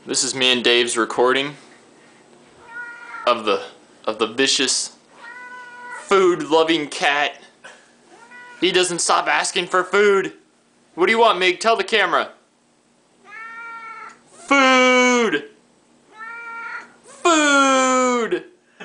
This is me and Dave's recording of the vicious, food-loving cat. He doesn't stop asking for food. What do you want, Mig? Tell the camera. Food! Food!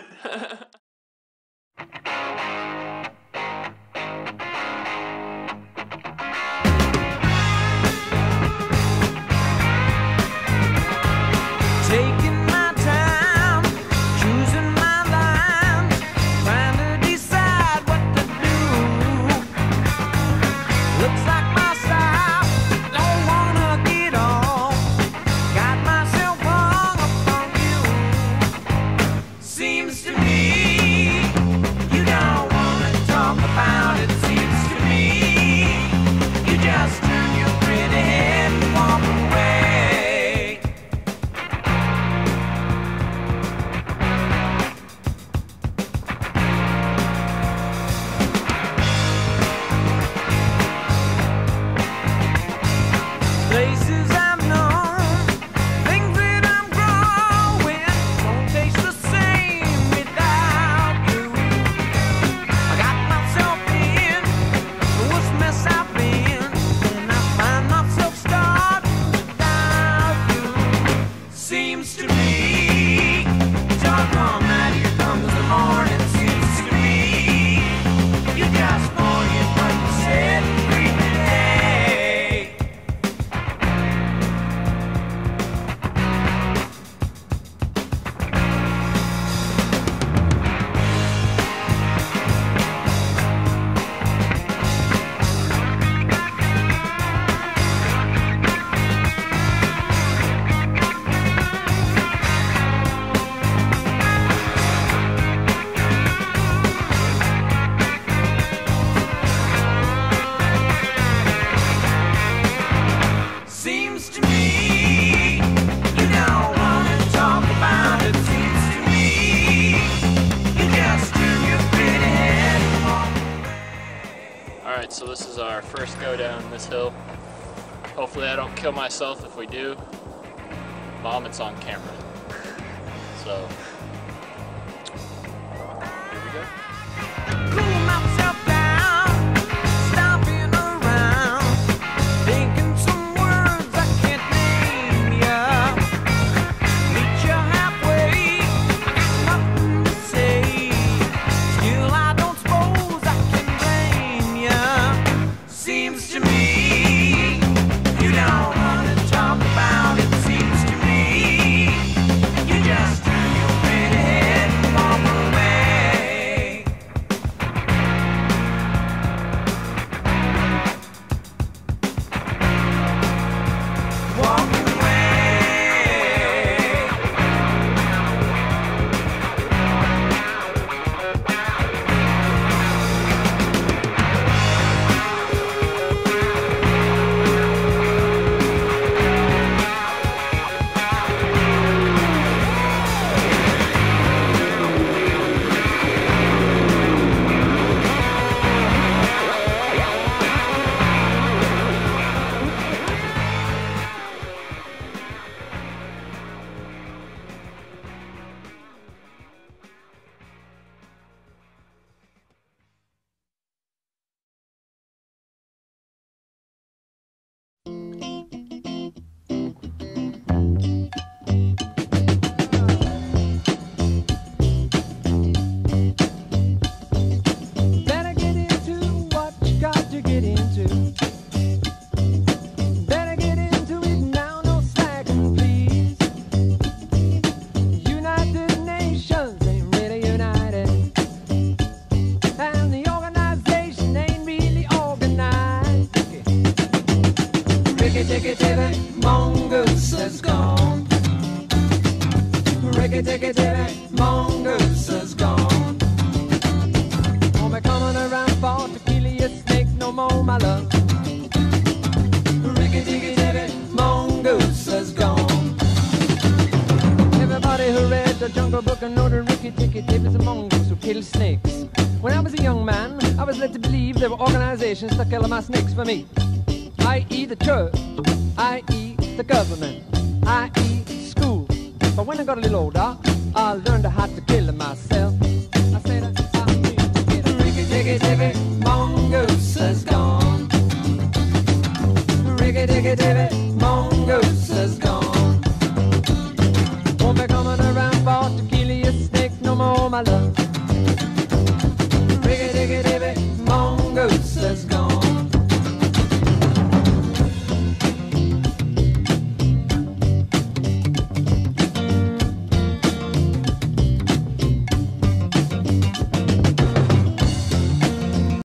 Taking my time, choosing my lines, trying to decide what to do. Looks like my style, don't wanna get off. Got myself hung up on you. Seems to me you don't wanna talk about it. Seems to me you just turn your pretty head and walk away. Places I've known, things that I'm growing, don't taste the same without you. I got myself in the worst mess I've been, and I find myself starving without you. Seems to me, dark all night, here comes the morning. Seems to me, you just forget what you said every day. Seems to me you don't wanna talk about it. Seems to me you just turn your pretty head and walk away. Alright, so this is our first go down this hill. Hopefully I don't kill myself. If we do, Mom, it's on camera. So, here we go. Cool myself down, stomping around, thinking some words I can't name ya. Meet you halfway, I got nothing to say. Still I don't suppose I can blame ya. Seems to me you don't wanna talk about it. Seems to me you just turn your pretty head and walk away. Walk away. Better get into what you got to get into. Better get into it now, no slacking, please. United Nations ain't really united, and the organization ain't really organized. Rickety-tickety, mongoose has gone. Rickety-tickety, mongoose has gone. Won't be coming around for to kill you, snake no more, my love. Rickety-tickety, mongoose has gone. Everybody who read the Jungle Book and know the rickety-tickety is a mongoose who kills snakes. When I was a young man, I was led to believe there were organizations that kill my snakes for me. I.e. the church, i.e. the government, i.e. But when I got a little older, I learned how to kill myself. I said, I need to get a riggy-diggy-diggy, mongoose is gone. Riggy-diggy-diggy, mongoose is gone. Won't be coming around for to kill you, snake no more, my love.